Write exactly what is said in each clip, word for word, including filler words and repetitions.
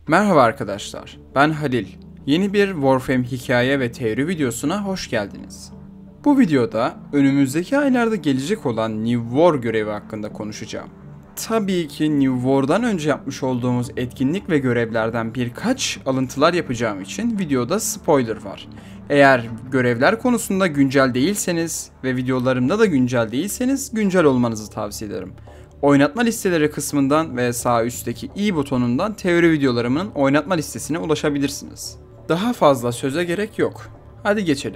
Merhaba arkadaşlar, ben Halil. Yeni bir Warframe hikaye ve teori videosuna hoş geldiniz. Bu videoda önümüzdeki aylarda gelecek olan New War görevi hakkında konuşacağım. Tabii ki New War'dan önce yapmış olduğumuz etkinlik ve görevlerden birkaç alıntılar yapacağım için videoda spoiler var. Eğer görevler konusunda güncel değilseniz ve videolarımda da güncel değilseniz güncel olmanızı tavsiye ederim. Oynatma listeleri kısmından ve sağ üstteki i butonundan teori videolarımın oynatma listesine ulaşabilirsiniz. Daha fazla söze gerek yok. Hadi geçelim.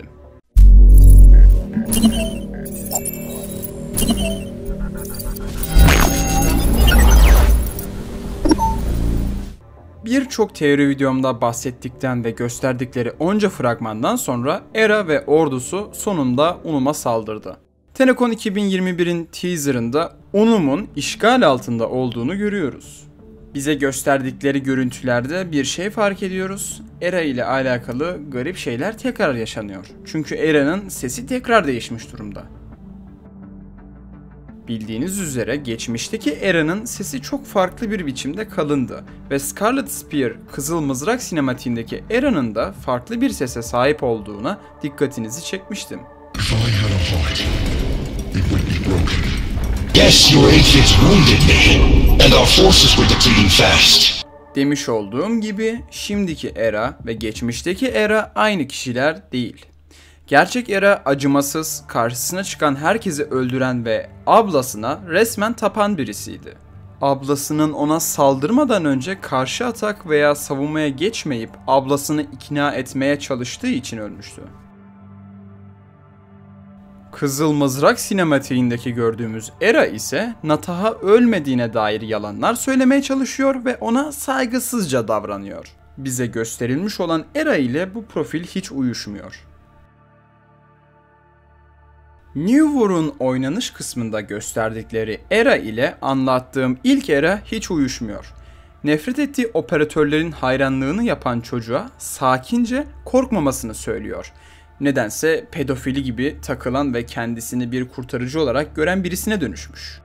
Birçok teori videomda bahsettikten ve gösterdikleri onca fragmandan sonra Era ve ordusu sonunda Unum'a saldırdı. TennoCon iki bin yirmi bir'in teaserında Unum'un işgal altında olduğunu görüyoruz. Bize gösterdikleri görüntülerde bir şey fark ediyoruz. Era ile alakalı garip şeyler tekrar yaşanıyor. Çünkü Era'nın sesi tekrar değişmiş durumda. Bildiğiniz üzere geçmişteki Era'nın sesi çok farklı bir biçimde kalındı ve Scarlet Spear Kızıl Mızrak sinematiğindeki Era'nın da farklı bir sese sahip olduğuna dikkatinizi çekmiştim. Yes, your aphids wounded me, and our forces were depleting fast. Demiş olduğum gibi şimdiki Era ve geçmişteki Era aynı kişiler değil. Gerçek Era acımasız, karşısına çıkan herkesi öldüren ve ablasına resmen tapan birisiydi. Ablasının ona saldırmadan önce karşı atak veya savunmaya geçmeyip ablasını ikna etmeye çalıştığı için ölmüştü. Kızıl Mızrak sinematiğindeki gördüğümüz Era ise Natah'a ölmediğine dair yalanlar söylemeye çalışıyor ve ona saygısızca davranıyor. Bize gösterilmiş olan Era ile bu profil hiç uyuşmuyor. New War'un oynanış kısmında gösterdikleri Era ile anlattığım ilk Era hiç uyuşmuyor. Nefret ettiği operatörlerin hayranlığını yapan çocuğa sakince korkmamasını söylüyor. Nedense pedofili gibi takılan ve kendisini bir kurtarıcı olarak gören birisine dönüşmüş.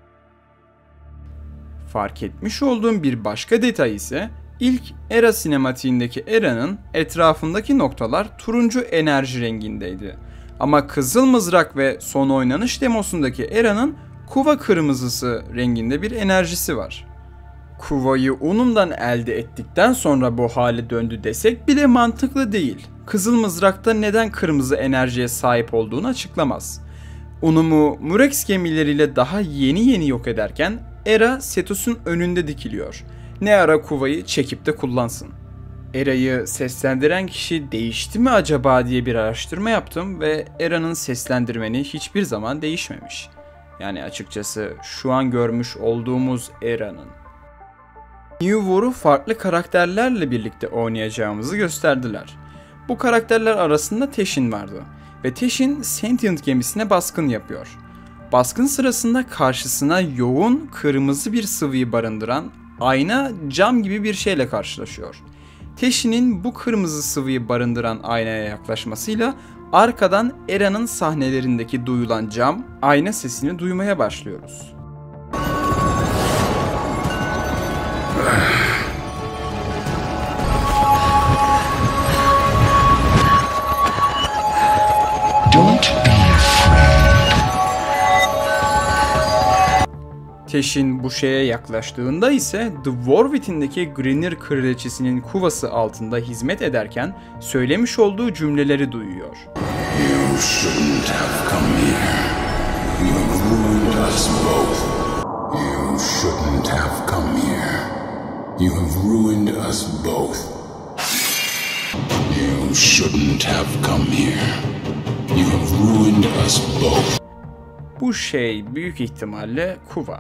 Fark etmiş olduğum bir başka detay ise ilk Era sinematiğindeki Era'nın etrafındaki noktalar turuncu enerji rengindeydi. Ama Kızıl Mızrak ve son oynanış demosundaki Era'nın kuva kırmızısı renginde bir enerjisi var. Kuvayı Unum'dan elde ettikten sonra bu hale döndü desek bile mantıklı değil. Kızıl Mızrak'ta neden kırmızı enerjiye sahip olduğunu açıklamaz. Unum'u Murex gemileriyle daha yeni yeni yok ederken Era Setus'un önünde dikiliyor. Ne ara Kuvayı çekip de kullansın. Era'yı seslendiren kişi değişti mi acaba diye bir araştırma yaptım ve Era'nın seslendirmeni hiçbir zaman değişmemiş. Yani açıkçası şu an görmüş olduğumuz Era'nın. New War'u farklı karakterlerle birlikte oynayacağımızı gösterdiler. Bu karakterler arasında Teshin vardı ve Teshin Sentient gemisine baskın yapıyor. Baskın sırasında karşısına yoğun kırmızı bir sıvıyı barındıran ayna cam gibi bir şeyle karşılaşıyor. Teshin'in bu kırmızı sıvıyı barındıran aynaya yaklaşmasıyla arkadan Era'nın sahnelerindeki duyulan cam ayna sesini duymaya başlıyoruz. Teshin bu şeye yaklaştığında ise The War Within'deki Grineer kraliçesinin kuvası altında hizmet ederken söylemiş olduğu cümleleri duyuyor. You shouldn't have come here. You have ruined us both. You shouldn't have come here. You have ruined us both. You shouldn't have come here. You have ruined us both. Bu şey büyük ihtimalle Kuva.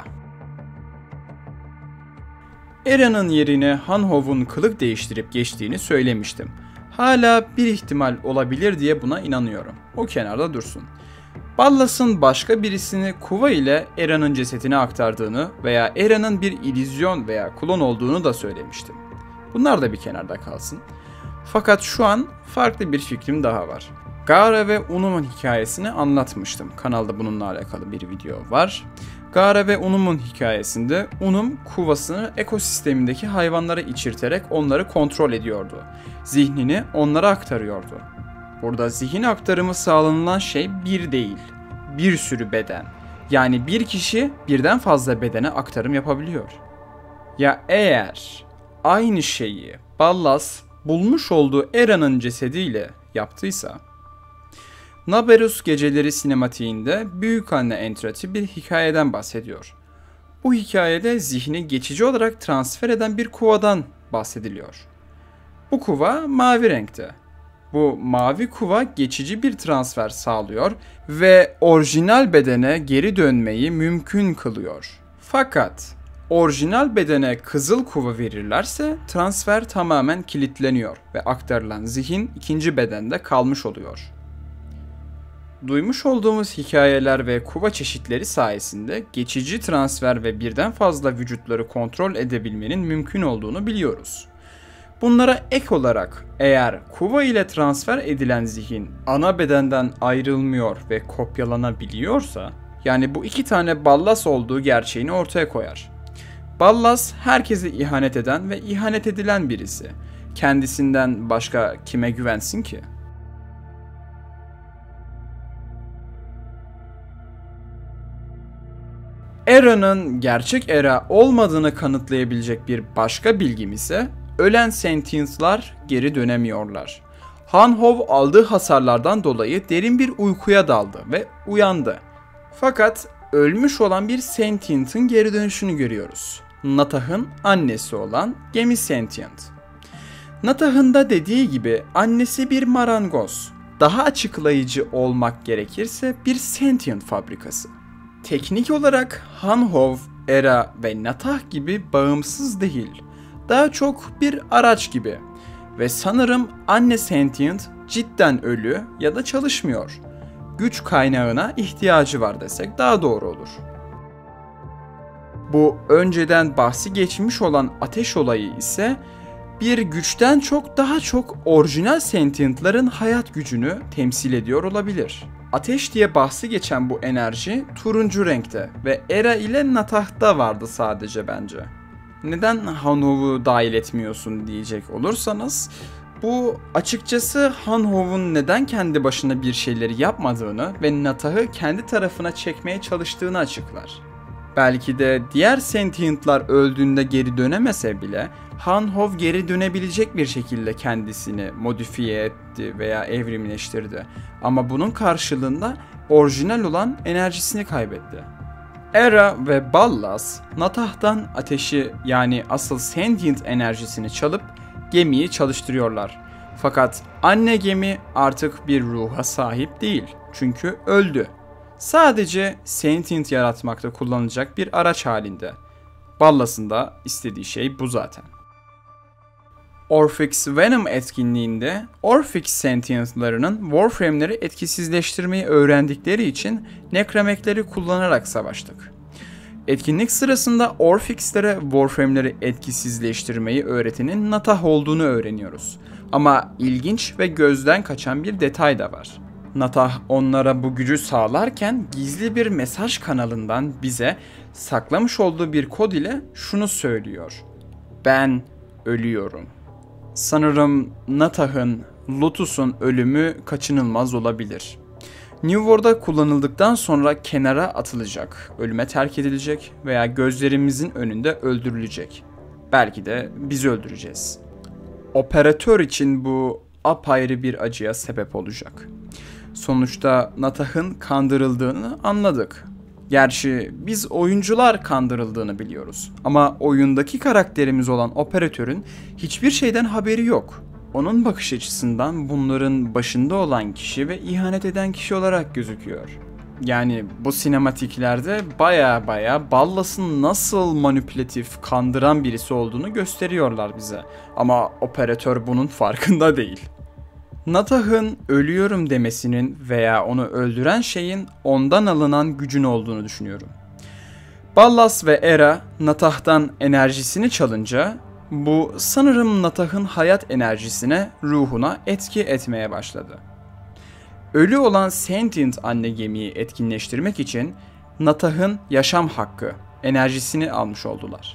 Era'nın yerine Hanhov'un kılık değiştirip geçtiğini söylemiştim. Hala bir ihtimal olabilir diye buna inanıyorum. O kenarda dursun. Ballas'ın başka birisini Kuva ile Era'nın cesetine aktardığını veya Era'nın bir illüzyon veya klon olduğunu da söylemiştim. Bunlar da bir kenarda kalsın. Fakat şu an farklı bir fikrim daha var. Gara ve Unum'un hikayesini anlatmıştım. Kanalda bununla alakalı bir video var. Gaara ve Unum'un hikayesinde Unum kuvasını ekosistemindeki hayvanlara içirterek onları kontrol ediyordu. Zihnini onlara aktarıyordu. Burada zihin aktarımı sağlanılan şey bir değil, bir sürü beden. Yani bir kişi birden fazla bedene aktarım yapabiliyor. Ya eğer aynı şeyi Ballas bulmuş olduğu Era'nın cesediyle yaptıysa, Naberus Geceleri sinematiğinde Büyükanne Entrati bir hikayeden bahsediyor. Bu hikayede zihni geçici olarak transfer eden bir kuvadan bahsediliyor. Bu kuva mavi renkte. Bu mavi kuva geçici bir transfer sağlıyor ve orijinal bedene geri dönmeyi mümkün kılıyor. Fakat orijinal bedene kızıl kuva verirlerse transfer tamamen kilitleniyor ve aktarılan zihin ikinci bedende kalmış oluyor. Duymuş olduğumuz hikayeler ve kuva çeşitleri sayesinde geçici transfer ve birden fazla vücutları kontrol edebilmenin mümkün olduğunu biliyoruz. Bunlara ek olarak eğer kuva ile transfer edilen zihin ana bedenden ayrılmıyor ve kopyalanabiliyorsa, yani bu iki tane Ballas olduğu gerçeğini ortaya koyar. Ballas herkese ihanet eden ve ihanet edilen birisi. Kendisinden başka kime güvensin ki? Era'nın gerçek Era olmadığını kanıtlayabilecek bir başka bilgim ise ölen Sentient'lar geri dönemiyorlar. Hanhov aldığı hasarlardan dolayı derin bir uykuya daldı ve uyandı. Fakat ölmüş olan bir Sentient'ın geri dönüşünü görüyoruz. Natah'ın annesi olan Gemi Sentient. Natah'ın da dediği gibi annesi bir marangoz. Daha açıklayıcı olmak gerekirse bir Sentient fabrikası. Teknik olarak Hanhov, Era ve Natah gibi bağımsız değil. Daha çok bir araç gibi. Ve sanırım anne Sentient cidden ölü ya da çalışmıyor. Güç kaynağına ihtiyacı var desek daha doğru olur. Bu önceden bahsi geçmiş olan ateş olayı ise bir güçten çok daha çok orijinal Sentient'ların hayat gücünü temsil ediyor olabilir. Ateş diye bahsi geçen bu enerji turuncu renkte ve Era ile Natah'ta vardı sadece bence. Neden Hanhov'u dahil etmiyorsun diyecek olursanız, bu açıkçası Hanhov'un neden kendi başına bir şeyleri yapmadığını ve Natah'ı kendi tarafına çekmeye çalıştığını açıklar. Belki de diğer Sentient'lar öldüğünde geri dönemese bile Hanhov geri dönebilecek bir şekilde kendisini modifiye etti veya evrimleştirdi. Ama bunun karşılığında orijinal olan enerjisini kaybetti. Era ve Ballas, Natah'tan ateşi yani asıl Sentient enerjisini çalıp gemiyi çalıştırıyorlar. Fakat anne gemi artık bir ruha sahip değil çünkü öldü. Sadece Sentient yaratmakta kullanılacak bir araç halinde. Ballas'ın da istediği şey bu zaten. Orphix Venom etkinliğinde Orphix Sentient'larının Warframe'leri etkisizleştirmeyi öğrendikleri için Necramech'leri kullanarak savaştık. Etkinlik sırasında Orphix'lere Warframe'leri etkisizleştirmeyi öğretenin Natah olduğunu öğreniyoruz. Ama ilginç ve gözden kaçan bir detay da var. Natah onlara bu gücü sağlarken gizli bir mesaj kanalından bize saklamış olduğu bir kod ile şunu söylüyor: "Ben ölüyorum." Sanırım Natah'ın, Lotus'un ölümü kaçınılmaz olabilir. New World'da kullanıldıktan sonra kenara atılacak, ölüme terk edilecek veya gözlerimizin önünde öldürülecek. Belki de biz öldüreceğiz. Operatör için bu apayrı bir acıya sebep olacak. Sonuçta Natah'ın kandırıldığını anladık. Gerçi biz oyuncular kandırıldığını biliyoruz. Ama oyundaki karakterimiz olan operatörün hiçbir şeyden haberi yok. Onun bakış açısından bunların başında olan kişi ve ihanet eden kişi olarak gözüküyor. Yani bu sinematiklerde baya baya Ballas'ın nasıl manipülatif, kandıran birisi olduğunu gösteriyorlar bize. Ama operatör bunun farkında değil. Natah'ın ölüyorum demesinin veya onu öldüren şeyin ondan alınan gücün olduğunu düşünüyorum. Ballas ve Era Natah'tan enerjisini çalınca bu sanırım Natah'ın hayat enerjisine, ruhuna etki etmeye başladı. Ölü olan Sentient anne gemiyi etkinleştirmek için Natah'ın yaşam hakkı, enerjisini almış oldular.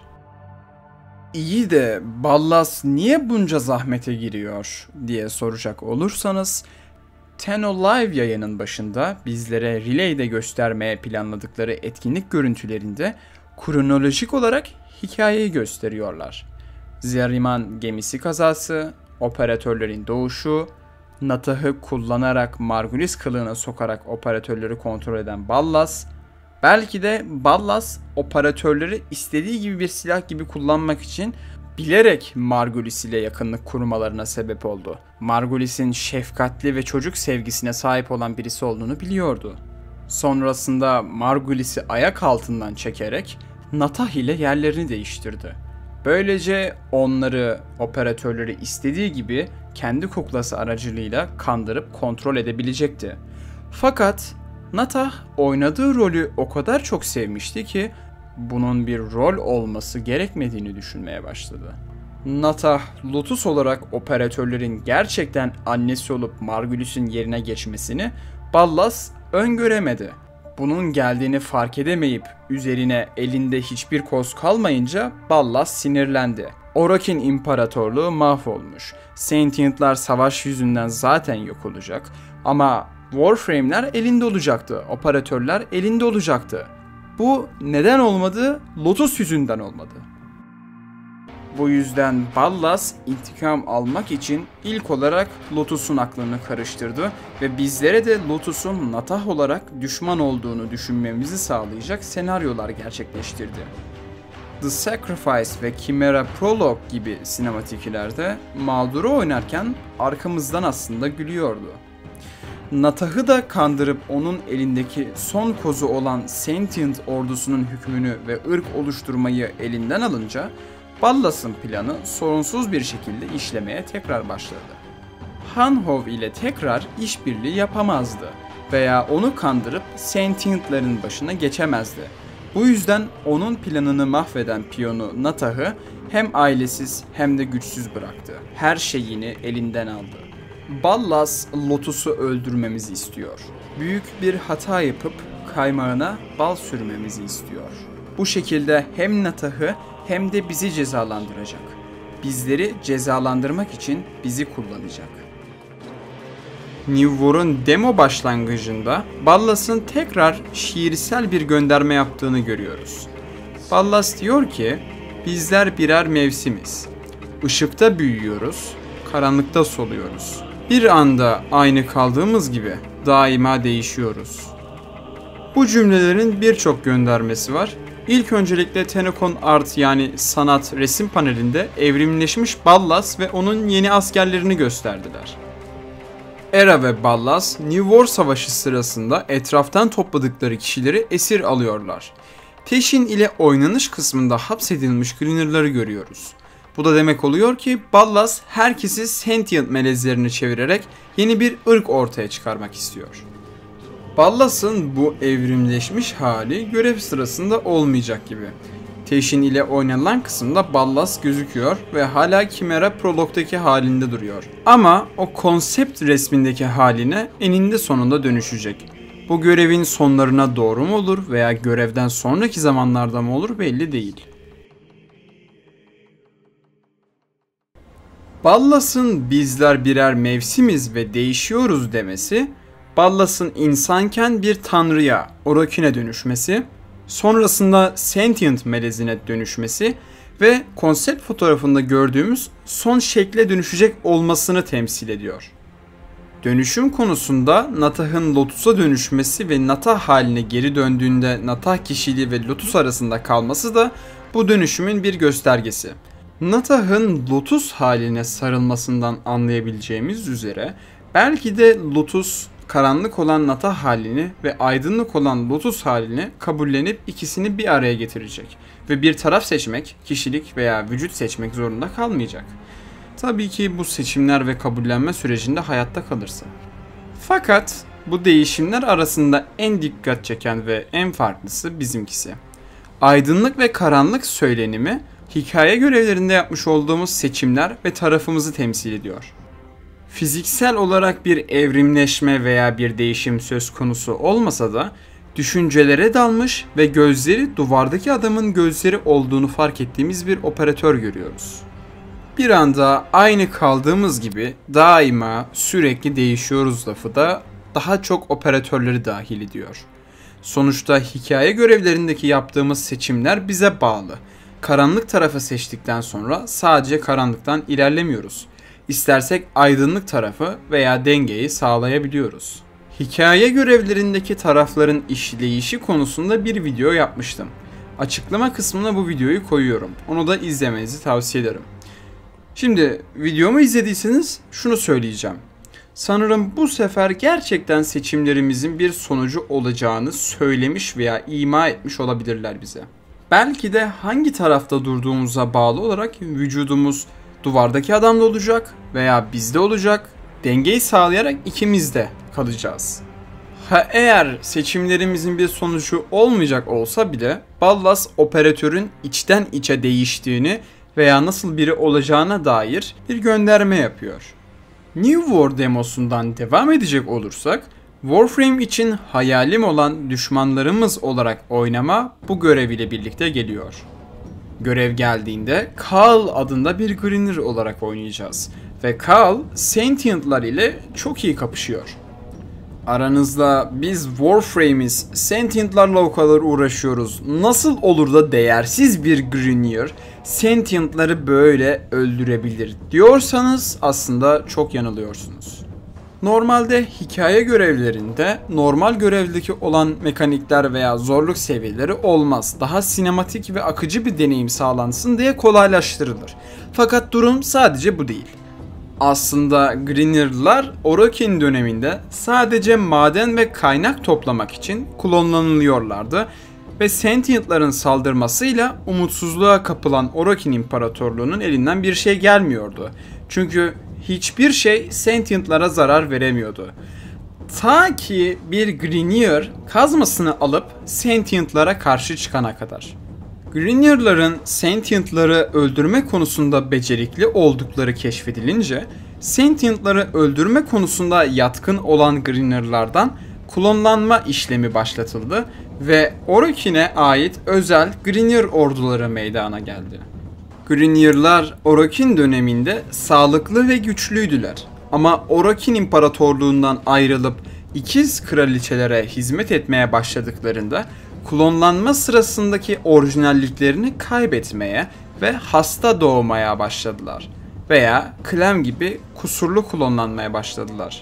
İyi de Ballas niye bunca zahmete giriyor diye soracak olursanız, Ten Alive yayının başında bizlere Relay'de göstermeye planladıkları etkinlik görüntülerinde kronolojik olarak hikayeyi gösteriyorlar. Zeriman gemisi kazası, operatörlerin doğuşu, Natah'ı kullanarak Margulis kılığına sokarak operatörleri kontrol eden Ballas, belki de Ballas operatörleri istediği gibi bir silah gibi kullanmak için bilerek Margulis ile yakınlık kurmalarına sebep oldu. Margulis'in şefkatli ve çocuk sevgisine sahip olan birisi olduğunu biliyordu. Sonrasında Margulis'i ayak altından çekerek Natah ile yerlerini değiştirdi. Böylece onları, operatörleri istediği gibi kendi kuklası aracılığıyla kandırıp kontrol edebilecekti. Fakat Natah oynadığı rolü o kadar çok sevmişti ki bunun bir rol olması gerekmediğini düşünmeye başladı. Natah, Lotus olarak operatörlerin gerçekten annesi olup Margulis'in yerine geçmesini Ballas öngöremedi. Bunun geldiğini fark edemeyip üzerine elinde hiçbir koz kalmayınca Ballas sinirlendi. Orokin İmparatorluğu mahvolmuş. Sentient'lar savaş yüzünden zaten yok olacak. Ama Warframe'ler elinde olacaktı. Operatörler elinde olacaktı. Bu neden olmadı? Lotus yüzünden olmadı. Bu yüzden Ballas intikam almak için ilk olarak Lotus'un aklını karıştırdı ve bizlere de Lotus'un Natah olarak düşman olduğunu düşünmemizi sağlayacak senaryolar gerçekleştirdi. The Sacrifice ve Chimera Prologue gibi sinematiklerde mağduru oynarken arkamızdan aslında gülüyordu. Natah'ı da kandırıp onun elindeki son kozu olan Sentient ordusunun hükmünü ve ırk oluşturmayı elinden alınca Ballas'ın planı sorunsuz bir şekilde işlemeye tekrar başladı. Hanhov ile tekrar işbirliği yapamazdı veya onu kandırıp Sentient'ların başına geçemezdi. Bu yüzden onun planını mahveden piyonu Natah'ı hem ailesiz hem de güçsüz bıraktı. Her şeyini elinden aldı. Ballas Lotus'u öldürmemizi istiyor. Büyük bir hata yapıp kaymağına bal sürmemizi istiyor. Bu şekilde hem Natah'ı hem de bizi cezalandıracak. Bizleri cezalandırmak için bizi kullanacak. New War'un demo başlangıcında Ballas'ın tekrar şiirsel bir gönderme yaptığını görüyoruz. Ballas diyor ki, bizler birer mevsimiz. Işıkta büyüyoruz, karanlıkta soluyoruz. Bir anda aynı kaldığımız gibi daima değişiyoruz. Bu cümlelerin birçok göndermesi var. İlk öncelikle Tenokon Art yani sanat resim panelinde evrimleşmiş Ballas ve onun yeni askerlerini gösterdiler. Era ve Ballas New War Savaşı sırasında etraftan topladıkları kişileri esir alıyorlar. Teşin ile oynanış kısmında hapsedilmiş Grinner'ları görüyoruz. Bu da demek oluyor ki Ballas herkesi Sentient melezlerini çevirerek yeni bir ırk ortaya çıkarmak istiyor. Ballas'ın bu evrimleşmiş hali görev sırasında olmayacak gibi. Teşin ile oynanılan kısımda Ballas gözüküyor ve hala Chimera Prologue'daki halinde duruyor. Ama o konsept resmindeki haline eninde sonunda dönüşecek. Bu görevin sonlarına doğru mu olur veya görevden sonraki zamanlarda mı olur belli değil. Ballas'ın bizler birer mevsimiz ve değişiyoruz demesi, Ballas'ın insanken bir tanrıya, Orokin'e dönüşmesi, sonrasında Sentient melezine dönüşmesi ve konsept fotoğrafında gördüğümüz son şekle dönüşecek olmasını temsil ediyor. Dönüşüm konusunda Natah'ın Lotus'a dönüşmesi ve Natah haline geri döndüğünde Natah kişiliği ve Lotus arasında kalması da bu dönüşümün bir göstergesi. Natah'ın Lotus haline sarılmasından anlayabileceğimiz üzere belki de Lotus karanlık olan Natah halini ve aydınlık olan Lotus halini kabullenip ikisini bir araya getirecek ve bir taraf seçmek, kişilik veya vücut seçmek zorunda kalmayacak. Tabii ki bu seçimler ve kabullenme sürecinde hayatta kalırsa. Fakat bu değişimler arasında en dikkat çeken ve en farklısı bizimkisi. Aydınlık ve karanlık söylenimi hikaye görevlerinde yapmış olduğumuz seçimler ve tarafımızı temsil ediyor. Fiziksel olarak bir evrimleşme veya bir değişim söz konusu olmasa da düşüncelere dalmış ve gözleri duvardaki adamın gözleri olduğunu fark ettiğimiz bir operatör görüyoruz. Bir anda aynı kaldığımız gibi daima sürekli değişiyoruz lafı da daha çok operatörleri dahil ediyor. Sonuçta hikaye görevlerindeki yaptığımız seçimler bize bağlı. Karanlık tarafı seçtikten sonra sadece karanlıktan ilerlemiyoruz. İstersek aydınlık tarafı veya dengeyi sağlayabiliyoruz. Hikaye görevlerindeki tarafların işleyişi konusunda bir video yapmıştım. Açıklama kısmına bu videoyu koyuyorum. Onu da izlemenizi tavsiye ederim. Şimdi videomu izlediyseniz şunu söyleyeceğim. Sanırım bu sefer gerçekten seçimlerimizin bir sonucu olacağını söylemiş veya ima etmiş olabilirler bize. Belki de hangi tarafta durduğumuza bağlı olarak vücudumuz duvardaki adamda olacak veya bizde olacak. Dengeyi sağlayarak ikimiz de kalacağız. Ha eğer seçimlerimizin bir sonucu olmayacak olsa bile Ballas operatörün içten içe değiştiğini veya nasıl biri olacağına dair bir gönderme yapıyor. New War demosundan devam edecek olursak, Warframe için hayalim olan düşmanlarımız olarak oynama bu görev ile birlikte geliyor. Görev geldiğinde Kaal adında bir Grineer olarak oynayacağız ve Kaal Sentient'lar ile çok iyi kapışıyor. Aranızda biz Warframe'iz, Sentient'larla o kadar uğraşıyoruz, nasıl olur da değersiz bir Grineer Sentient'ları böyle öldürebilir diyorsanız aslında çok yanılıyorsunuz. Normalde hikaye görevlerinde normal görevdeki olan mekanikler veya zorluk seviyeleri olmaz. Daha sinematik ve akıcı bir deneyim sağlansın diye kolaylaştırılır. Fakat durum sadece bu değil. Aslında Grineer'lar Orokin döneminde sadece maden ve kaynak toplamak için kullanılıyorlardı ve Sentient'ların saldırmasıyla umutsuzluğa kapılan Orokin İmparatorluğu'nun elinden bir şey gelmiyordu. Çünkü hiçbir şey Sentient'lara zarar veremiyordu. Ta ki bir Grineer kazmasını alıp Sentient'lara karşı çıkana kadar. Grineer'ların Sentient'ları öldürme konusunda becerikli oldukları keşfedilince, Sentient'ları öldürme konusunda yatkın olan Grineer'lardan klonlanma işlemi başlatıldı ve Orokin'e ait özel Grineer orduları meydana geldi. Grineer'lar Orokin döneminde sağlıklı ve güçlüydüler. Ama Orokin İmparatorluğundan ayrılıp ikiz kraliçelere hizmet etmeye başladıklarında klonlanma sırasındaki orijinalliklerini kaybetmeye ve hasta doğmaya başladılar. Veya Clem gibi kusurlu klonlanmaya başladılar.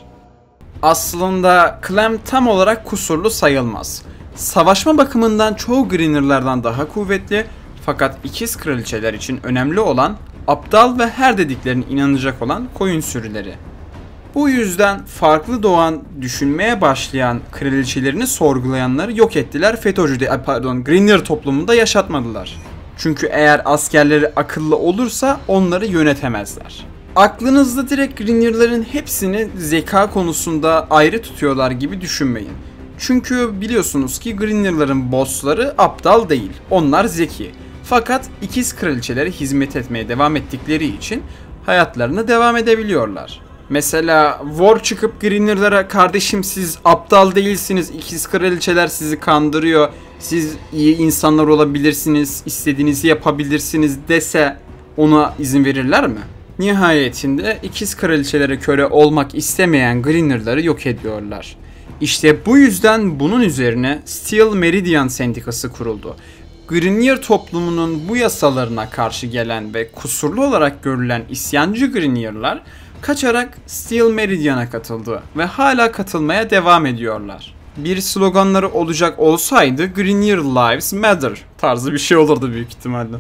Aslında Clem tam olarak kusurlu sayılmaz. Savaşma bakımından çoğu Grineer'lardan daha kuvvetli, fakat ikiz kraliçeler için önemli olan aptal ve her dediklerine inanacak olan koyun sürüleri. Bu yüzden farklı doğan, düşünmeye başlayan kraliçelerini sorgulayanları yok ettiler. FETÖ'cü, pardon, Grineer toplumunda yaşatmadılar. Çünkü eğer askerleri akıllı olursa onları yönetemezler. Aklınızda direkt Grineer'ların hepsini zeka konusunda ayrı tutuyorlar gibi düşünmeyin. Çünkü biliyorsunuz ki Grineer'ların bossları aptal değil, onlar zeki. Fakat ikiz kraliçelere hizmet etmeye devam ettikleri için hayatlarına devam edebiliyorlar. Mesela War çıkıp Grineer'lara kardeşim siz aptal değilsiniz, ikiz kraliçeler sizi kandırıyor, siz iyi insanlar olabilirsiniz, istediğinizi yapabilirsiniz dese ona izin verirler mi? Nihayetinde ikiz kraliçelere köle olmak istemeyen Grineer'ları yok ediyorlar. İşte bu yüzden bunun üzerine Steel Meridian Sendikası kuruldu. Grineer toplumunun bu yasalarına karşı gelen ve kusurlu olarak görülen isyancı Grineer'lar kaçarak Steel Meridian'a katıldı ve hala katılmaya devam ediyorlar. Bir sloganları olacak olsaydı Grineer Lives Matter tarzı bir şey olurdu büyük ihtimalle.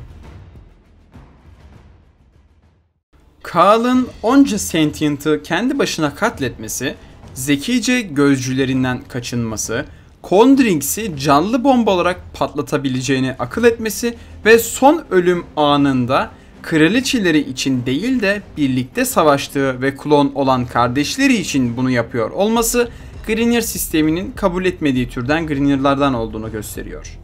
Kaal'ın onca Sentient'ı kendi başına katletmesi, zekice gözcülerinden kaçınması, Condrings'i canlı bomba olarak patlatabileceğini akıl etmesi ve son ölüm anında kraliçeleri için değil de birlikte savaştığı ve klon olan kardeşleri için bunu yapıyor olması Grineer sisteminin kabul etmediği türden Grineer'lardan olduğunu gösteriyor.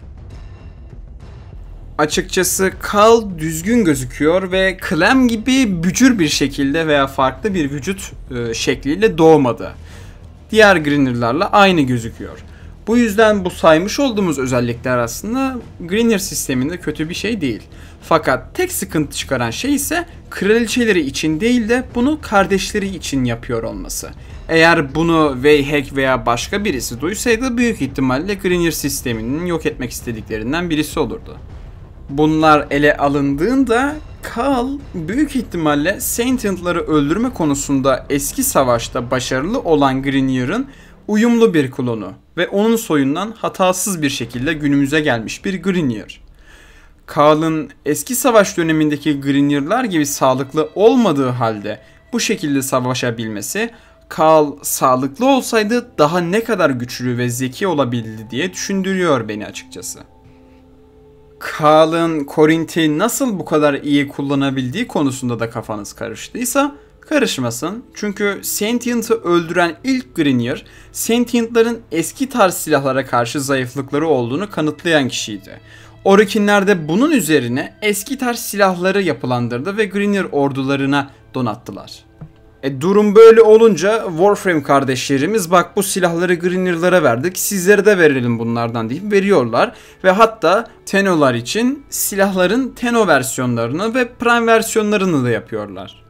Açıkçası Kaal düzgün gözüküyor ve Clem gibi bücür bir şekilde veya farklı bir vücut e, şekliyle doğmadı. Diğer Grineer'larla aynı gözüküyor. Bu yüzden bu saymış olduğumuz özellikler aslında Grineer sisteminde kötü bir şey değil. Fakat tek sıkıntı çıkaran şey ise kraliçeleri için değil de bunu kardeşleri için yapıyor olması. Eğer bunu Wayhek veya başka birisi duysaydı büyük ihtimalle Grineer sisteminin yok etmek istediklerinden birisi olurdu. Bunlar ele alındığında Kaal büyük ihtimalle Sentient'ları öldürme konusunda eski savaşta başarılı olan Grineer'ın uyumlu bir klonu ve onun soyundan hatasız bir şekilde günümüze gelmiş bir Grineer. Kaal'ın eski savaş dönemindeki Grineer'lar gibi sağlıklı olmadığı halde bu şekilde savaşabilmesi, Kaal sağlıklı olsaydı daha ne kadar güçlü ve zeki olabilirdi diye düşündürüyor beni açıkçası. Kaal'ın Korinth'i nasıl bu kadar iyi kullanabildiği konusunda da kafanız karıştıysa karışmasın. Çünkü Sentient'ı öldüren ilk Grineer, Sentient'ların eski tarz silahlara karşı zayıflıkları olduğunu kanıtlayan kişiydi. Orokinler de bunun üzerine eski tarz silahları yapılandırdı ve Grineer ordularına donattılar. E, durum böyle olunca Warframe kardeşlerimiz bak bu silahları Grineer'lara verdik, sizlere de verelim bunlardan deyip veriyorlar. Ve hatta Tenno'lar için silahların Tenno versiyonlarını ve Prime versiyonlarını da yapıyorlar.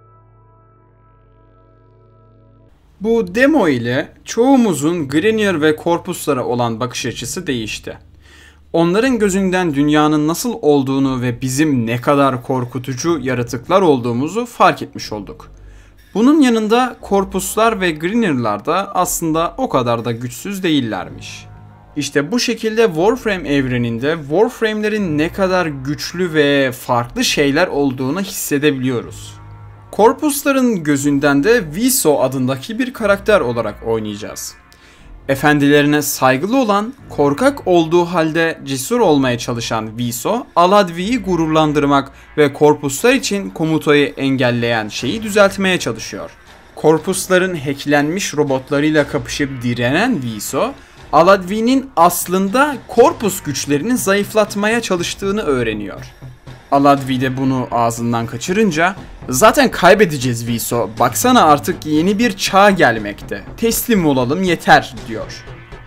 Bu demo ile çoğumuzun Grineer ve Corpus'lara olan bakış açısı değişti. Onların gözünden dünyanın nasıl olduğunu ve bizim ne kadar korkutucu yaratıklar olduğumuzu fark etmiş olduk. Bunun yanında Corpus'lar ve Grineer'lar da aslında o kadar da güçsüz değillermiş. İşte bu şekilde Warframe evreninde Warframe'lerin ne kadar güçlü ve farklı şeyler olduğunu hissedebiliyoruz. Corpus'ların gözünden de Viso adındaki bir karakter olarak oynayacağız. Efendilerine saygılı olan, korkak olduğu halde cesur olmaya çalışan Viso, Aladvi'yi gururlandırmak ve Corpus'lar için komutayı engelleyen şeyi düzeltmeye çalışıyor. Corpus'ların hacklenmiş robotlarıyla kapışıp direnen Viso, Aladvi'nin aslında Corpus güçlerini zayıflatmaya çalıştığını öğreniyor. Aladvi de bunu ağzından kaçırınca zaten kaybedeceğiz Viso, baksana artık yeni bir çağ gelmekte, teslim olalım yeter diyor.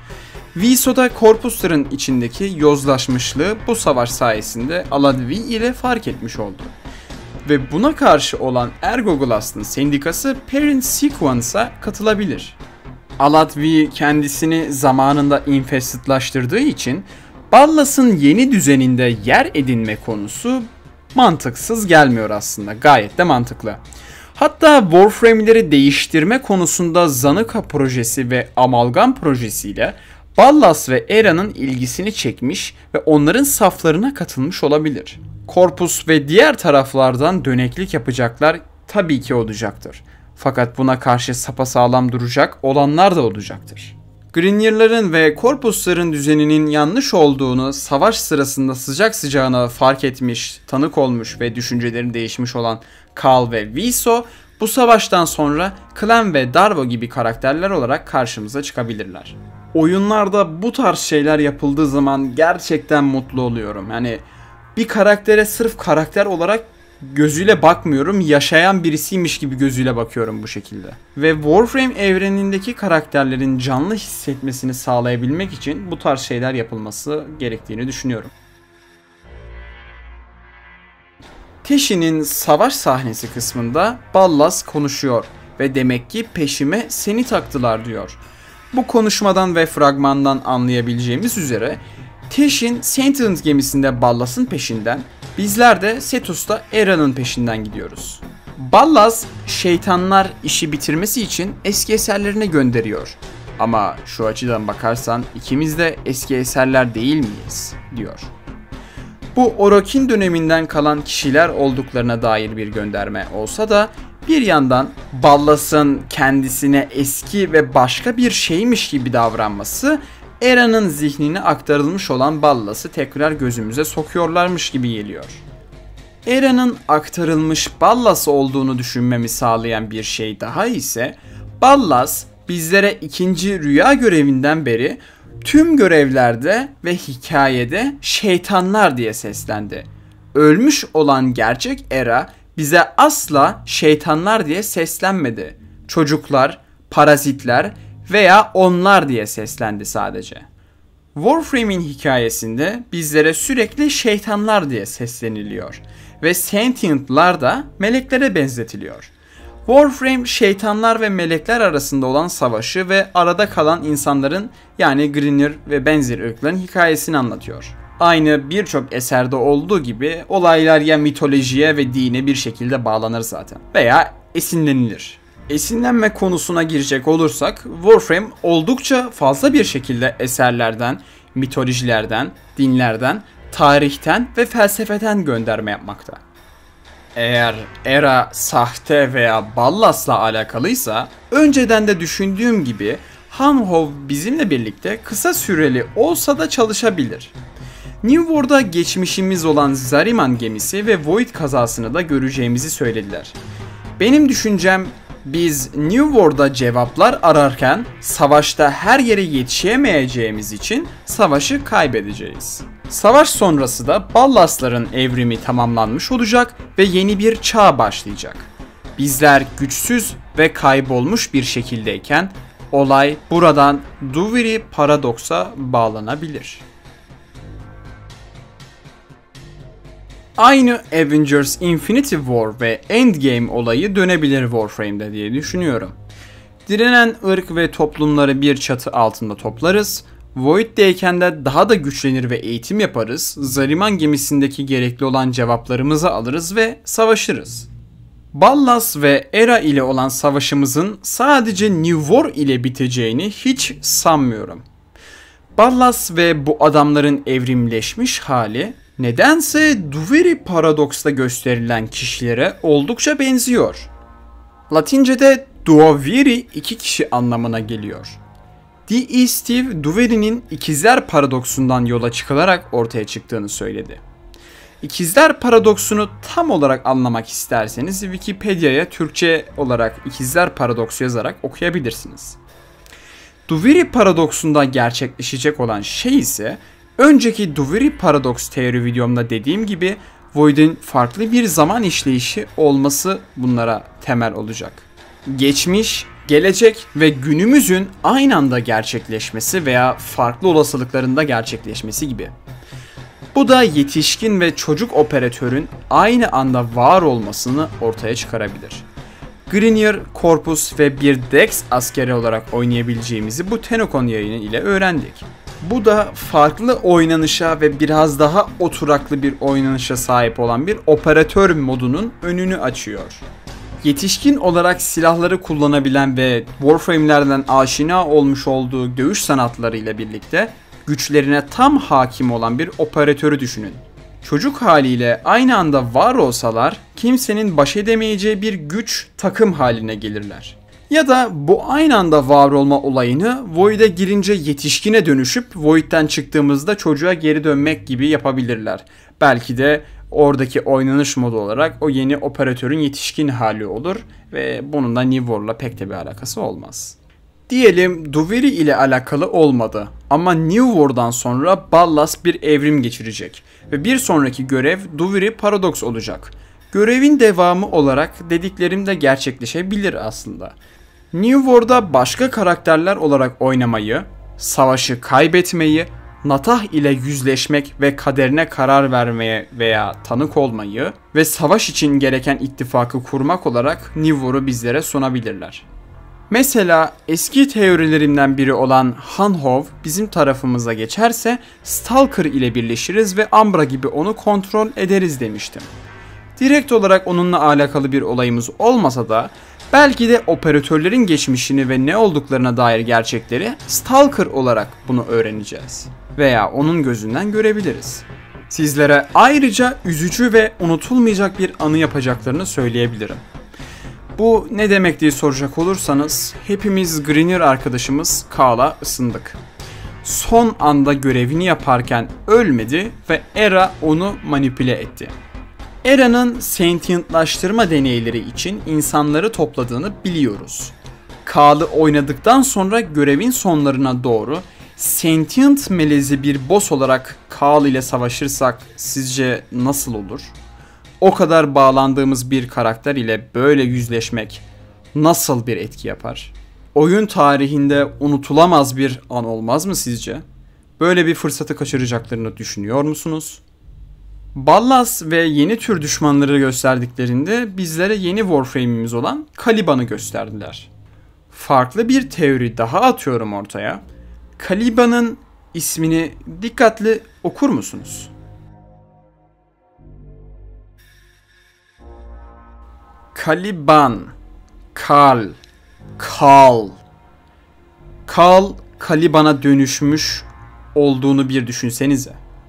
Viso da Corpus'ların içindeki yozlaşmışlığı bu savaş sayesinde Aladvi ile fark etmiş oldu. Ve buna karşı olan Ergoglass'ın sendikası Parent Sequence'a katılabilir. Aladvi kendisini zamanında infestlaştırdığı için Ballas'ın yeni düzeninde yer edinme konusu mantıksız gelmiyor aslında. Gayet de mantıklı. Hatta Warframe'leri değiştirme konusunda Zanuka projesi ve Amalgam projesiyle Ballas ve Era'nın ilgisini çekmiş ve onların saflarına katılmış olabilir. Corpus ve diğer taraflardan döneklik yapacaklar tabii ki olacaktır. Fakat buna karşı sapasağlam duracak olanlar da olacaktır. Grineer'ların ve Corpus'ların düzeninin yanlış olduğunu savaş sırasında sıcak sıcağına fark etmiş, tanık olmuş ve düşünceleri değişmiş olan Kaal ve Viso bu savaştan sonra Clem ve Darvo gibi karakterler olarak karşımıza çıkabilirler. Oyunlarda bu tarz şeyler yapıldığı zaman gerçekten mutlu oluyorum. Yani bir karaktere sırf karakter olarak gözüyle bakmıyorum, yaşayan birisiymiş gibi gözüyle bakıyorum bu şekilde. Ve Warframe evrenindeki karakterlerin canlı hissetmesini sağlayabilmek için bu tarz şeyler yapılması gerektiğini düşünüyorum. Teshin'in savaş sahnesi kısmında Ballas konuşuyor ve demek ki peşime seni taktılar diyor. Bu konuşmadan ve fragmandan anlayabileceğimiz üzere Teshin Sentient gemisinde Ballas'ın peşinden, bizler de Setus'ta Era'nın peşinden gidiyoruz. Ballas şeytanlar işi bitirmesi için eski eserlerine gönderiyor. Ama şu açıdan bakarsan ikimiz de eski eserler değil miyiz diyor. Bu Orokin döneminden kalan kişiler olduklarına dair bir gönderme olsa da bir yandan Ballas'ın kendisine eski ve başka bir şeymiş gibi davranması Era'nın zihnine aktarılmış olan Ballas'ı tekrar gözümüze sokuyorlarmış gibi geliyor. Era'nın aktarılmış Ballas olduğunu düşünmemi sağlayan bir şey daha ise Ballas bizlere ikinci rüya görevinden beri tüm görevlerde ve hikayede şeytanlar diye seslendi. Ölmüş olan gerçek Era bize asla şeytanlar diye seslenmedi. Çocuklar, parazitler veya onlar diye seslendi sadece. Warframe'in hikayesinde bizlere sürekli şeytanlar diye sesleniliyor ve Sentient'lar da meleklere benzetiliyor. Warframe şeytanlar ve melekler arasında olan savaşı ve arada kalan insanların yani Grineer ve benzeri ırkların hikayesini anlatıyor. Aynı birçok eserde olduğu gibi olaylar ya mitolojiye ve dine bir şekilde bağlanır zaten veya esinlenilir. Esinlenme konusuna girecek olursak Warframe oldukça fazla bir şekilde eserlerden, mitolojilerden, dinlerden, tarihten ve felsefeden gönderme yapmakta. Eğer Era sahte veya Ballas'la alakalıysa önceden de düşündüğüm gibi Hanhov bizimle birlikte kısa süreli olsa da çalışabilir. New World'da geçmişimiz olan Zariman gemisi ve Void kazasını da göreceğimizi söylediler. Benim düşüncem biz New World'da cevaplar ararken savaşta her yere yetişemeyeceğimiz için savaşı kaybedeceğiz. Savaş sonrası da Ballas'ların evrimi tamamlanmış olacak ve yeni bir çağ başlayacak. Bizler güçsüz ve kaybolmuş bir şekildeyken olay buradan Duviri Paradox'a bağlanabilir. Aynı Avengers Infinity War ve Endgame olayı dönebilir Warframe'de diye düşünüyorum. Direnen ırk ve toplumları bir çatı altında toplarız, Void'deyken de daha da güçlenir ve eğitim yaparız, Zariman gemisindeki gerekli olan cevaplarımızı alırız ve savaşırız. Ballas ve Era ile olan savaşımızın sadece New War ile biteceğini hiç sanmıyorum. Ballas ve bu adamların evrimleşmiş hali nedense Duviri Paradox'ta gösterilen kişilere oldukça benziyor. Latince'de duoviri iki kişi anlamına geliyor. D E. Steve Duviri'nin ikizler paradoksundan yola çıkılarak ortaya çıktığını söyledi. İkizler paradoksunu tam olarak anlamak isterseniz Wikipedia'ya Türkçe olarak ikizler paradoksu yazarak okuyabilirsiniz. Duviri paradoksunda gerçekleşecek olan şey ise önceki Duviri paradoks teori videomda dediğim gibi Void'in farklı bir zaman işleyişi olması bunlara temel olacak. Geçmiş, gelecek ve günümüzün aynı anda gerçekleşmesi veya farklı olasılıklarında gerçekleşmesi gibi. Bu da yetişkin ve çocuk operatörün aynı anda var olmasını ortaya çıkarabilir. Grineer, Corpus ve bir Dex askeri olarak oynayabileceğimizi bu Tenokon yayını ile öğrendik. Bu da farklı oynanışa ve biraz daha oturaklı bir oynanışa sahip olan bir operatör modunun önünü açıyor. Yetişkin olarak silahları kullanabilen ve Warframe'lerden aşina olmuş olduğu dövüş sanatlarıyla birlikte güçlerine tam hakim olan bir operatörü düşünün. Çocuk haliyle aynı anda var olsalar kimsenin baş edemeyeceği bir güç takım haline gelirler. Ya da bu aynı anda var olma olayını Void'e girince yetişkine dönüşüp Void'den çıktığımızda çocuğa geri dönmek gibi yapabilirler. Belki de oradaki oynanış modu olarak o yeni operatörün yetişkin hali olur ve bunun da New War'la pek de bir alakası olmaz. Diyelim Duviri ile alakalı olmadı ama New War'dan sonra Ballas bir evrim geçirecek ve bir sonraki görev Duviri Paradox olacak. Görevin devamı olarak dediklerim de gerçekleşebilir aslında. New War'da başka karakterler olarak oynamayı, savaşı kaybetmeyi, Natah ile yüzleşmek ve kaderine karar vermeye veya tanık olmayı ve savaş için gereken ittifakı kurmak olarak New War'u bizlere sunabilirler. Mesela eski teorilerimden biri olan Hanhov bizim tarafımıza geçerse Stalker ile birleşiriz ve Ambra gibi onu kontrol ederiz demiştim. Direkt olarak onunla alakalı bir olayımız olmasa da belki de operatörlerin geçmişini ve ne olduklarına dair gerçekleri Stalker olarak bunu öğreneceğiz veya onun gözünden görebiliriz. Sizlere ayrıca üzücü ve unutulmayacak bir anı yapacaklarını söyleyebilirim. Bu ne demek diye soracak olursanız hepimiz Grineer arkadaşımız Kaal'a ısındık. Son anda görevini yaparken ölmedi ve Era onu manipüle etti. Era'nın sentientlaştırma deneyleri için insanları topladığını biliyoruz. Kaal'ı oynadıktan sonra görevin sonlarına doğru sentient melezi bir boss olarak Kaal ile savaşırsak sizce nasıl olur? O kadar bağlandığımız bir karakter ile böyle yüzleşmek nasıl bir etki yapar? Oyun tarihinde unutulamaz bir an olmaz mı sizce? Böyle bir fırsatı kaçıracaklarını düşünüyor musunuz? Ballas ve yeni tür düşmanları gösterdiklerinde bizlere yeni Warframe'imiz olan Caliban'ı gösterdiler. Farklı bir teori daha atıyorum ortaya. Caliban'ın ismini dikkatli okur musunuz? Caliban, Kal, Kal. Kal, Caliban'a dönüşmüş olduğunu bir düşünsenize.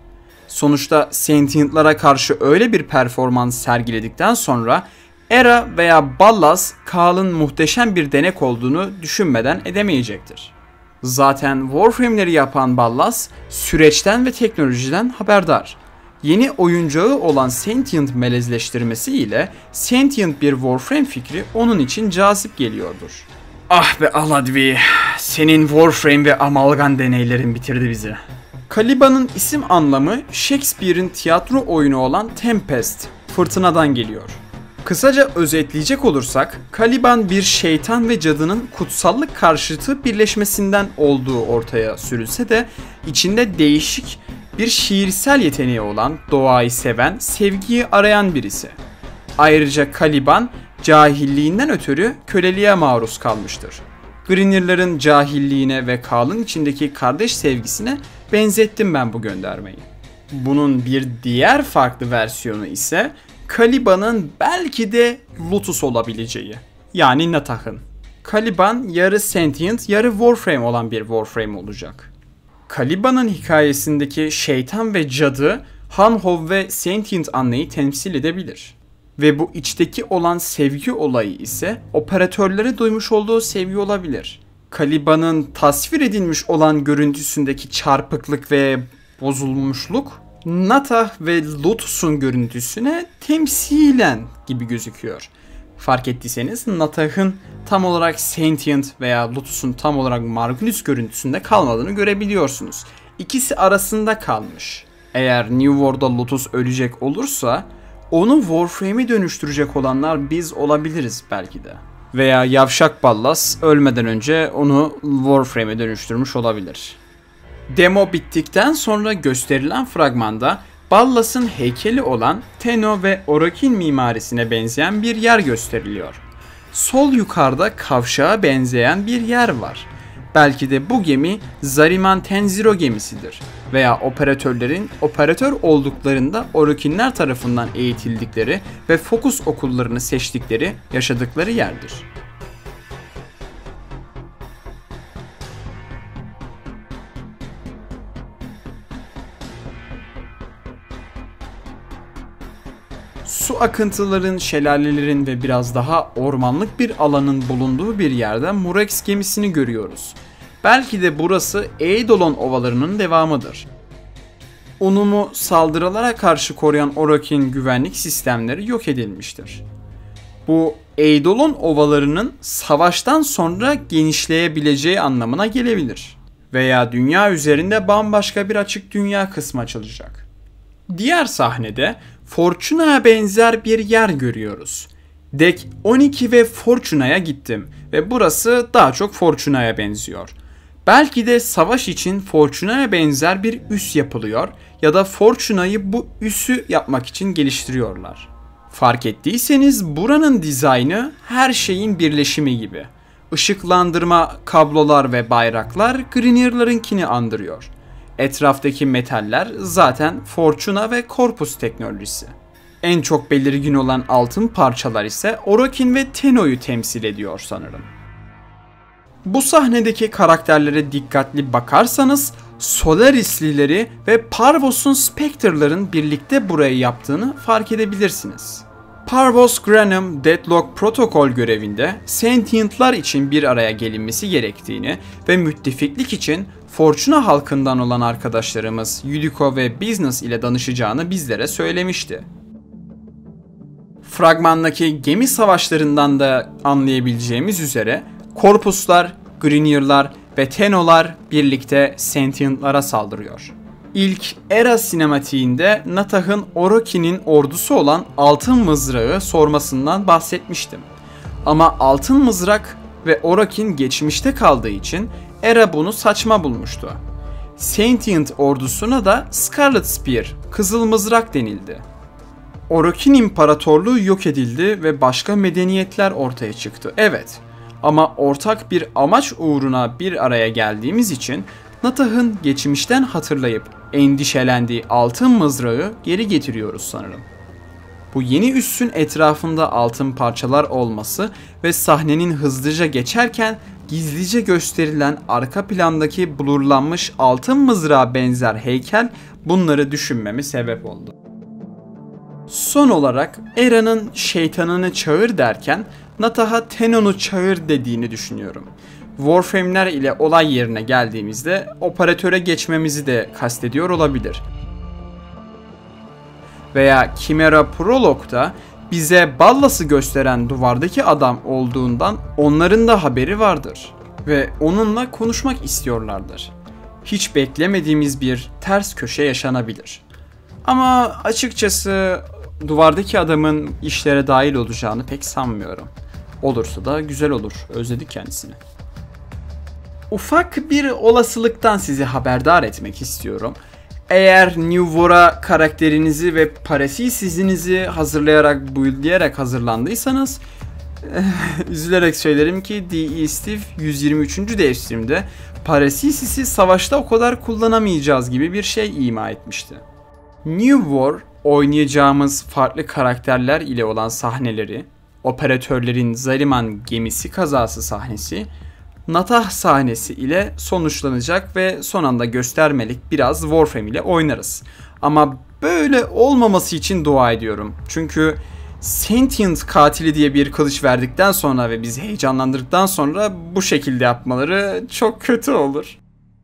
Sonuçta Sentient'lara karşı öyle bir performans sergiledikten sonra Era veya Ballas, Kal'ın muhteşem bir denek olduğunu düşünmeden edemeyecektir. Zaten Warframe'leri yapan Ballas, süreçten ve teknolojiden haberdar. Yeni oyuncağı olan Sentient melezleştirmesi ile Sentient bir Warframe fikri onun için cazip geliyordur. Ah be Aladvi, senin Warframe ve Amalgan deneylerin bitirdi bizi. Caliban'ın isim anlamı Shakespeare'in tiyatro oyunu olan Tempest, fırtınadan geliyor. Kısaca özetleyecek olursak, Caliban bir şeytan ve cadının kutsallık karşıtı birleşmesinden olduğu ortaya sürülse de içinde değişik bir şiirsel yeteneği olan, doğayı seven, sevgiyi arayan birisi. Ayrıca Caliban cahilliğinden ötürü köleliğe maruz kalmıştır. Grineer'ların cahilliğine ve Kal'ın içindeki kardeş sevgisine benzettim ben bu göndermeyi. Bunun bir diğer farklı versiyonu ise Caliban'ın belki de Lotus olabileceği. Yani Natah'ın. Caliban yarı sentient, yarı Warframe olan bir Warframe olacak. Caliban'ın hikayesindeki şeytan ve cadı Hanhov ve Sentient anlayı temsil edebilir. Ve bu içteki olan sevgi olayı ise operatörlere duymuş olduğu sevgi olabilir. Caliban'ın tasvir edilmiş olan görüntüsündeki çarpıklık ve bozulmuşluk Natah ve Lotus'un görüntüsüne temsilen gibi gözüküyor. Fark ettiyseniz Natah'ın tam olarak Sentient veya Lotus'un tam olarak Margulis görüntüsünde kalmadığını görebiliyorsunuz. İkisi arasında kalmış. Eğer New World'da Lotus ölecek olursa onu Warframe'e dönüştürecek olanlar biz olabiliriz belki de. Veya Yavşak Ballas ölmeden önce onu Warframe'e dönüştürmüş olabilir. Demo bittikten sonra gösterilen fragmanda Ballas'ın heykeli olan Tenno ve Orokin mimarisine benzeyen bir yer gösteriliyor. Sol yukarıda kavşağa benzeyen bir yer var. Belki de bu gemi Zariman Tenziro gemisidir veya operatörlerin operatör olduklarında Orokinler tarafından eğitildikleri ve fokus okullarını seçtikleri, yaşadıkları yerdir. Su akıntıların, şelalelerin ve biraz daha ormanlık bir alanın bulunduğu bir yerde Murex gemisini görüyoruz. Belki de burası Eidolon ovalarının devamıdır. Unum'u saldırılara karşı koruyan Orokin güvenlik sistemleri yok edilmiştir. Bu Eidolon ovalarının savaştan sonra genişleyebileceği anlamına gelebilir. Veya dünya üzerinde bambaşka bir açık dünya kısmı açılacak. Diğer sahnede Fortuna'ya benzer bir yer görüyoruz. Dek on iki ve Fortuna'ya gittim ve burası daha çok Fortuna'ya benziyor. Belki de savaş için Fortuna'ya benzer bir üs yapılıyor ya da Fortuna'yı bu üsü yapmak için geliştiriyorlar. Fark ettiyseniz buranın dizaynı her şeyin birleşimi gibi. Işıklandırma, kablolar ve bayraklar Grineer'larınkini andırıyor. Etraftaki metaller zaten Fortuna ve Corpus teknolojisi. En çok belirgin olan altın parçalar ise Orokin ve Tenno'yu temsil ediyor sanırım. Bu sahnedeki karakterlere dikkatli bakarsanız Solarislileri ve Parvos'un Spectre'ların birlikte burayı yaptığını fark edebilirsiniz. Parvos Granum Deadlock Protokol görevinde Sentient'lar için bir araya gelinmesi gerektiğini ve müttefiklik için Fortuna halkından olan arkadaşlarımız Yudiko ve Business ile danışacağını bizlere söylemişti. Fragmandaki gemi savaşlarından da anlayabileceğimiz üzere Corpuslar, Grineer'lar ve Tenno'lar birlikte Sentient'lara saldırıyor. İlk Era sinematiğinde Natah'ın Orokin'in ordusu olan Altın Mızrağı sormasından bahsetmiştim. Ama Altın Mızrak ve Orokin geçmişte kaldığı için Era bunu saçma bulmuştu. Sentient ordusuna da Scarlet Spear, Kızıl Mızrak denildi. Orokin İmparatorluğu yok edildi ve başka medeniyetler ortaya çıktı. Evet, ama ortak bir amaç uğruna bir araya geldiğimiz için Natah'ın geçmişten hatırlayıp endişelendiği altın mızrağı geri getiriyoruz sanırım. Bu yeni üssün etrafında altın parçalar olması ve sahnenin hızlıca geçerken gizlice gösterilen arka plandaki blurlanmış altın mızrağa benzer heykel bunları düşünmeme sebep oldu. Son olarak Era'nın şeytanını çağır derken Natah'a Tenon'u çağır dediğini düşünüyorum. Warframe'ler ile olay yerine geldiğimizde operatöre geçmemizi de kastediyor olabilir. Veya Chimera Prolog'da bize Ballas'ı gösteren duvardaki adam olduğundan onların da haberi vardır ve onunla konuşmak istiyorlardır. Hiç beklemediğimiz bir ters köşe yaşanabilir. Ama açıkçası duvardaki adamın işlere dahil olacağını pek sanmıyorum. Olursa da güzel olur. Özledik kendisini. Ufak bir olasılıktan sizi haberdar etmek istiyorum. Eğer New War'a karakterinizi ve parasisinizi hazırlayarak, buildlayarak hazırlandıysanız üzülerek söylerim ki D E. Steve yüz yirmi üçüncü dev stream'de parasisisi savaşta o kadar kullanamayacağız gibi bir şey ima etmişti. New War oynayacağımız farklı karakterler ile olan sahneleri, operatörlerin Zariman gemisi kazası sahnesi, Natah sahnesi ile sonuçlanacak ve son anda göstermelik biraz Warframe ile oynarız. Ama böyle olmaması için dua ediyorum. Çünkü Sentient katili diye bir kılıç verdikten sonra ve bizi heyecanlandırdıktan sonra bu şekilde yapmaları çok kötü olur.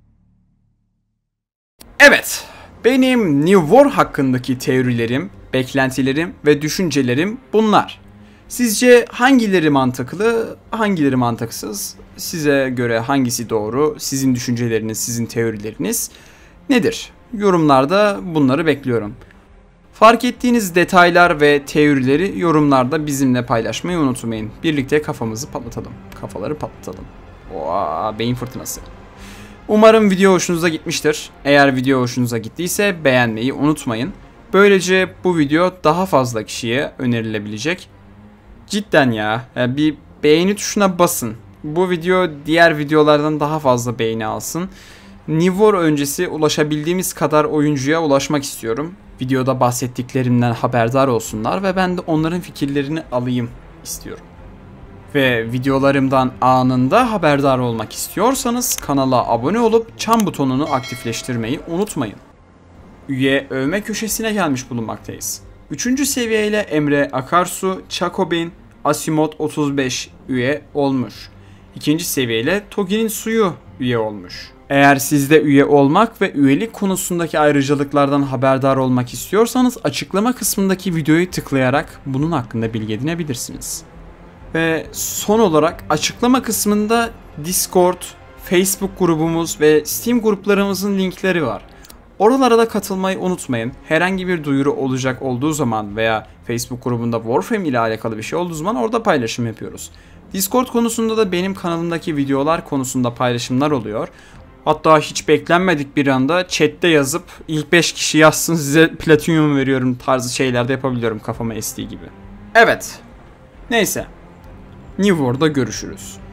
Evet, benim New War hakkındaki teorilerim, beklentilerim ve düşüncelerim bunlar. Sizce hangileri mantıklı, hangileri mantıksız? Size göre hangisi doğru? Sizin düşünceleriniz, sizin teorileriniz nedir? Yorumlarda bunları bekliyorum. Fark ettiğiniz detaylar ve teorileri yorumlarda bizimle paylaşmayı unutmayın. Birlikte kafamızı patlatalım. Kafaları patlatalım. Oha, beyin fırtınası. Umarım video hoşunuza gitmiştir. Eğer video hoşunuza gittiyse beğenmeyi unutmayın. Böylece bu video daha fazla kişiye önerilebilecek. Cidden ya, yani bir beğeni tuşuna basın. Bu video diğer videolardan daha fazla beğeni alsın. New War öncesi ulaşabildiğimiz kadar oyuncuya ulaşmak istiyorum. Videoda bahsettiklerimden haberdar olsunlar ve ben de onların fikirlerini alayım istiyorum. Ve videolarımdan anında haberdar olmak istiyorsanız kanala abone olup çan butonunu aktifleştirmeyi unutmayın. Üye övme köşesine gelmiş bulunmaktayız. Üçüncü seviyeyle Emre Akarsu, Chakobin, Asimot otuz beş üye olmuş. İkinci seviyeyle Togi'nin suyu üye olmuş. Eğer siz de üye olmak ve üyelik konusundaki ayrıcalıklardan haberdar olmak istiyorsanız açıklama kısmındaki videoyu tıklayarak bunun hakkında bilgi edinebilirsiniz. Ve son olarak açıklama kısmında Discord, Facebook grubumuz ve Steam gruplarımızın linkleri var. Oralara da katılmayı unutmayın. Herhangi bir duyuru olacak olduğu zaman veya Facebook grubunda Warframe ile alakalı bir şey olduğu zaman orada paylaşım yapıyoruz. Discord konusunda da benim kanalımdaki videolar konusunda paylaşımlar oluyor. Hatta hiç beklenmedik bir anda chatte yazıp ilk beş kişi yazsın size platinum veriyorum tarzı şeyler de yapabiliyorum kafama estiği gibi. Evet. Neyse. New War'da görüşürüz.